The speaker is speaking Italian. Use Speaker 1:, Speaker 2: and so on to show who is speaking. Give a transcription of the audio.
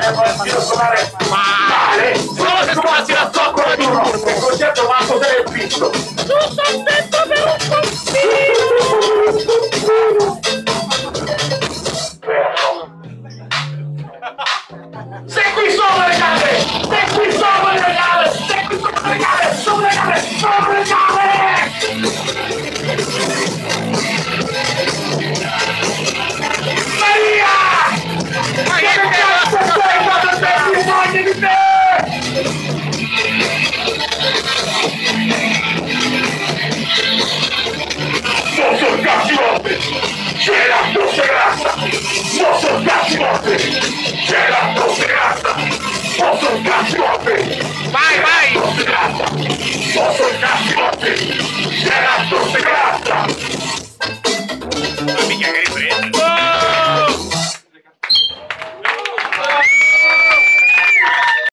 Speaker 1: partito solare male.
Speaker 2: Solo se trovassi la zoccola di turno.
Speaker 1: Il concetto matto del pizzo.
Speaker 2: Tu sei detto per un pochino.
Speaker 1: Sei qui solo, ragazzi!